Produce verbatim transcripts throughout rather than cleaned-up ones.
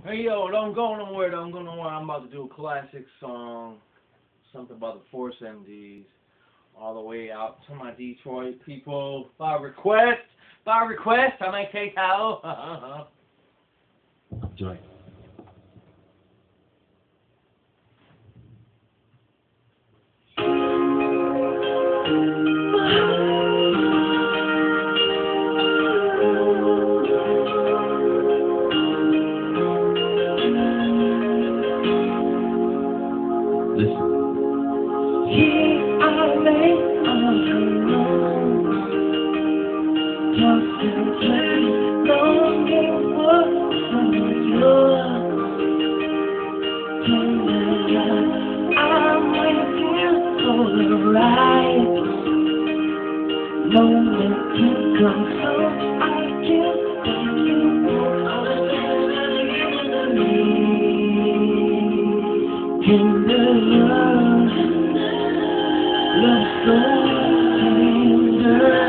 Hey yo, don't go nowhere, don't go nowhere. I'm about to do a classic song, something about the Force M Ds, all the way out to my Detroit people. By request, by request, I may take out. Enjoy. Listen. Here I lay alone, tossed and turned, longing for someone's love. Tonight I'm waiting for the right moment to come, so I can thank you for all the things that you've given me. Tender love, love so tender,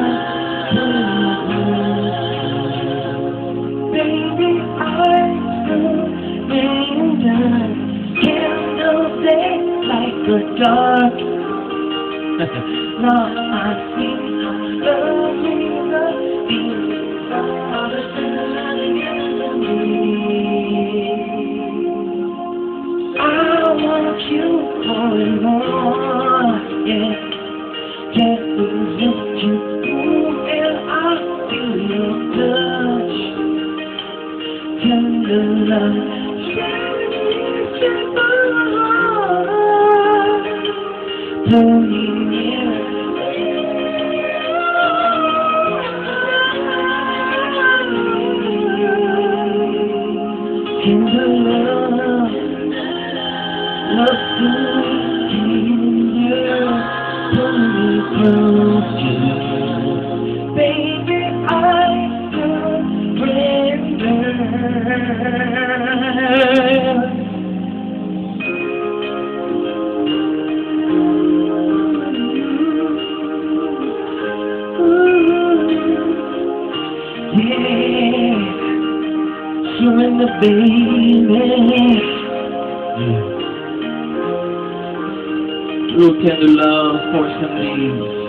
baby, I surrender. Candles day like the dark. Now I see how lovely the feelings are, the things that you me. I want you more and more, yeah. Can't resist you, ooh, and I feel your touch. Tender love, sharing my heart. Pull me near. Tender love, love so tender, pull me close to you. Baby, I surrender. Yeah, surrender, baby. Real tender love, Force M Ds.